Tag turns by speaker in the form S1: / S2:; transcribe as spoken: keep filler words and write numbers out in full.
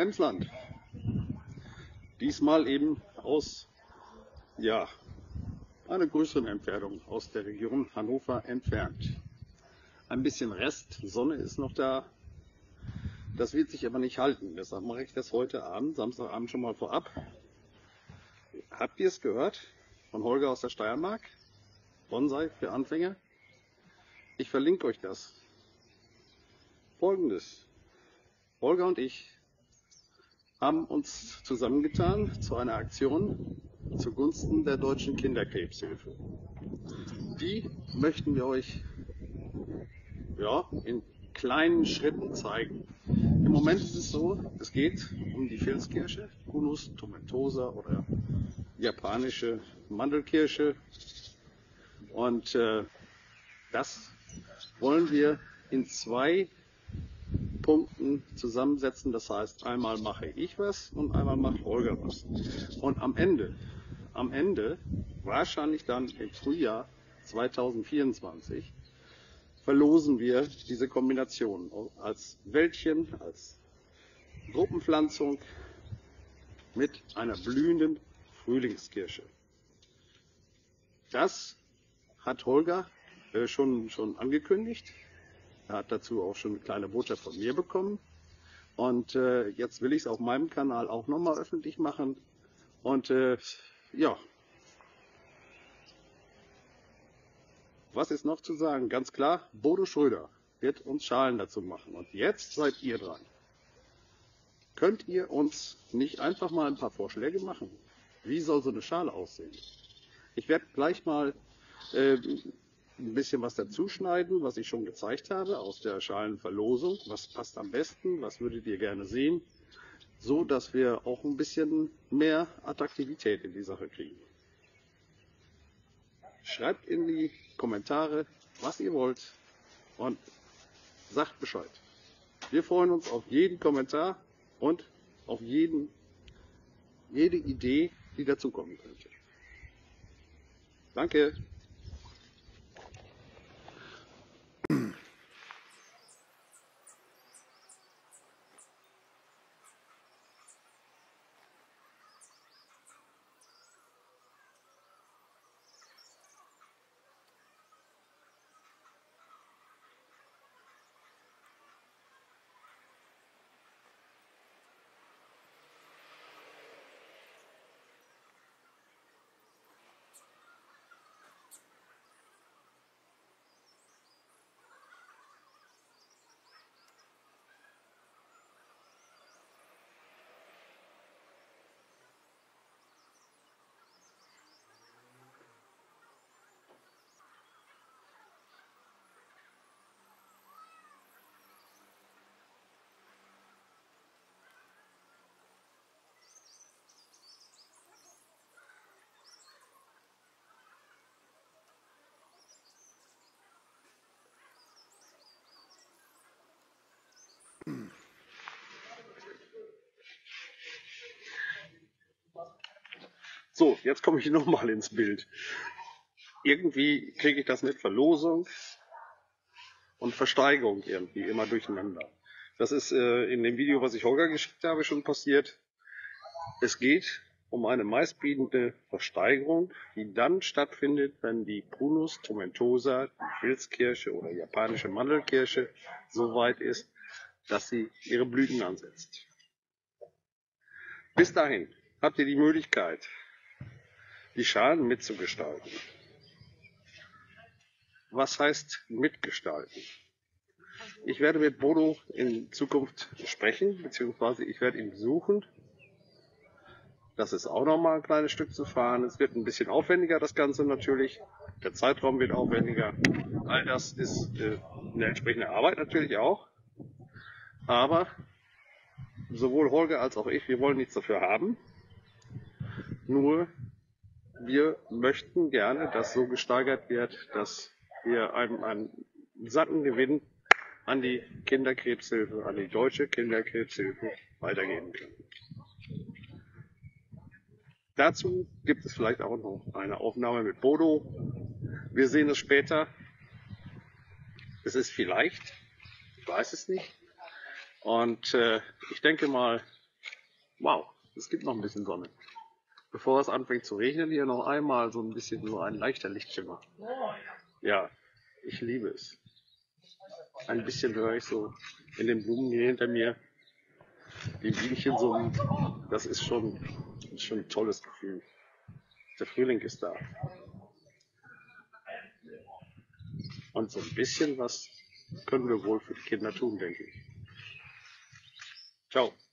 S1: Emsland. Diesmal eben aus, ja, einer größeren Entfernung, aus der Region Hannover entfernt. Ein bisschen Rest, Sonne ist noch da. Das wird sich aber nicht halten. Deshalb mache ich das heute Abend, Samstagabend schon mal vorab. Habt ihr es gehört? Von Holger aus der Steiermark? Bonsai für Anfänger? Ich verlinke euch das. Folgendes. Holger und ich haben uns zusammengetan zu einer Aktion zugunsten der Deutschen Kinderkrebshilfe. Die möchten wir euch ja, in kleinen Schritten zeigen. Im Moment ist es so, es geht um die Filzkirsche, Prunus tomentosa oder japanische Mandelkirsche. Und äh, das wollen wir in zwei Punkten zusammensetzen. Das heißt, einmal mache ich was und einmal macht Holger was. Und am Ende, am Ende, wahrscheinlich dann im Frühjahr zweitausendvierundzwanzig, verlosen wir diese Kombination als Wäldchen, als Gruppenpflanzung mit einer blühenden Frühlingskirsche. Das hat Holger äh, schon, schon angekündigt. Er hat dazu auch schon eine kleine Botschaft von mir bekommen. Und äh, jetzt will ich es auf meinem Kanal auch nochmal öffentlich machen. Und äh, ja, was ist noch zu sagen? Ganz klar, Bodo Schröder wird uns Schalen dazu machen. Und jetzt seid ihr dran. Könnt ihr uns nicht einfach mal ein paar Vorschläge machen? Wie soll so eine Schale aussehen? Ich werde gleich mal äh, ein bisschen was dazu schneiden, was ich schon gezeigt habe aus der Schalenverlosung. Was passt am besten? Was würdet ihr gerne sehen? So, dass wir auch ein bisschen mehr Attraktivität in die Sache kriegen. Schreibt in die Kommentare, was ihr wollt und sagt Bescheid. Wir freuen uns auf jeden Kommentar und auf jeden, jede Idee, die dazu kommen könnte. Danke. So, jetzt komme ich nochmal ins Bild. Irgendwie kriege ich das mit Verlosung und Versteigerung irgendwie immer durcheinander. Das ist äh, in dem Video, was ich Holger geschickt habe, schon passiert. Es geht um eine meistbietende Versteigerung, die dann stattfindet, wenn die Prunus tomentosa, die Filzkirsche oder japanische Mandelkirsche so weit ist, dass sie ihre Blüten ansetzt. Bis dahin habt ihr die Möglichkeit, die Schalen mitzugestalten. Was heißt mitgestalten? Ich werde mit Bodo in Zukunft sprechen, beziehungsweise ich werde ihn besuchen. Das ist auch nochmal ein kleines Stück zu fahren. Es wird ein bisschen aufwendiger, das Ganze natürlich. Der Zeitraum wird aufwendiger. All das ist äh, eine entsprechende Arbeit natürlich auch. Aber sowohl Holger als auch ich, wir wollen nichts dafür haben. Nur wir möchten gerne, dass so gesteigert wird, dass wir einen, einen satten Gewinn an die Kinderkrebshilfe, an die Deutsche Kinderkrebshilfe weitergeben können. Dazu gibt es vielleicht auch noch eine Aufnahme mit Bodo. Wir sehen es später. Es ist vielleicht, ich weiß es nicht. Und äh, ich denke mal, Wow, es gibt noch ein bisschen Sonne. Bevor es anfängt zu regnen, hier noch einmal so ein bisschen so ein leichter Lichtschimmer. Ja, ich liebe es. Ein bisschen höre ich so in den Blumen hier hinter mir die Bienchen summen. Das ist schon, ist schon ein tolles Gefühl. Der Frühling ist da. Und so ein bisschen was können wir wohl für die Kinder tun, denke ich. Ciao.